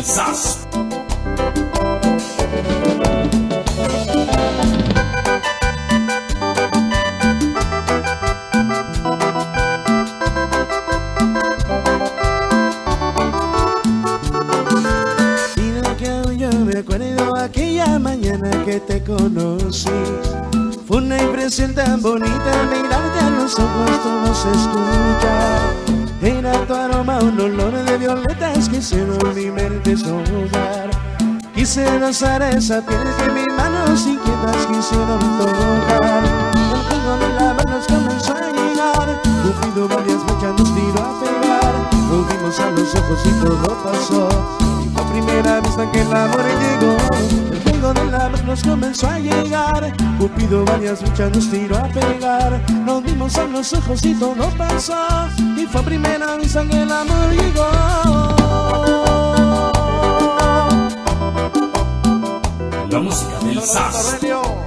SAS. Me acuerdo aquella mañana que te conocí. Fue una impresión tan bonita, mirarte a los ojos todo se escucha. Era tu aroma, un olor de violetas que hicieron mi mente soñar. Quise rozar esa piel que mis manos inquietas quisieron tocar. El juego de la manos comenzó a llegar. Cupido varias flechas nos tiró a pegar. Nos vimos a los ojos y todo pasó. La primera vista que el amor llegó, el fuego del amor nos comenzó a llegar. Cupido varias flechas nos tiró a pegar. Nos vimos a los ojos y todo pasó. Y fue primera vista que el amor llegó. La música del SAS.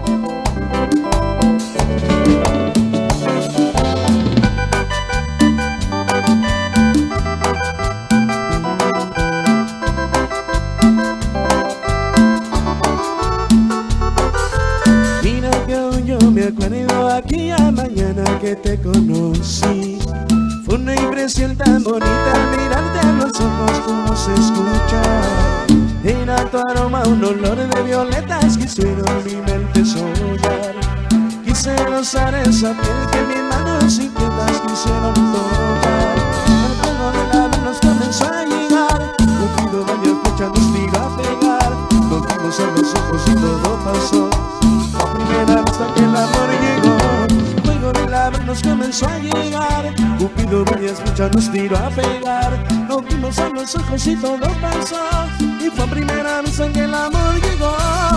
Me acuerdo aquella mañana que te conocí. Fue una impresión tan bonita, mirarte a los ojos como se escucha. Era tu aroma, un olor de violetas que hicieron mi mente soñar. Quise rozar esa piel que mis manos inquietas quisieron tocar. El fuego de la luz nos comenzó a llegar. Cupido varias flechas nos tiró a pegar. Nos vimos a los ojos y todo pasó. La primera vez que el amor llegó, el fuego del amor nos comenzó a llegar. Cupido varias flechas nos tiró a pegar. Nos vimos a los ojos y todo pasó. Y fue la primera vez en que el amor llegó.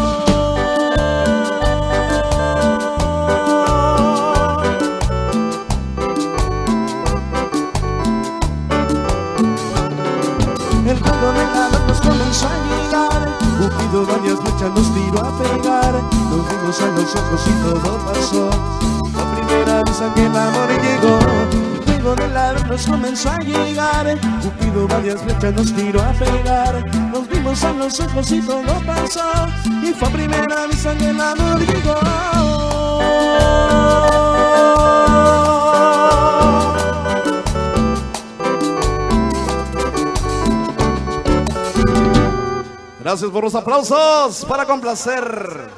El fuego del amor nos comenzó a llegar. Cupido varias flechas nos tiró a pegar. Nos vimos a los ojos y todo pasó. La primera vez en que el amor llegó, el fuego del amor nos comenzó a llegar. Cupido varias flechas nos tiró a pegar. Nos vimos a los ojos y todo pasó. Y fue la primera vez en que el amor llegó. Gracias por los aplausos para complacer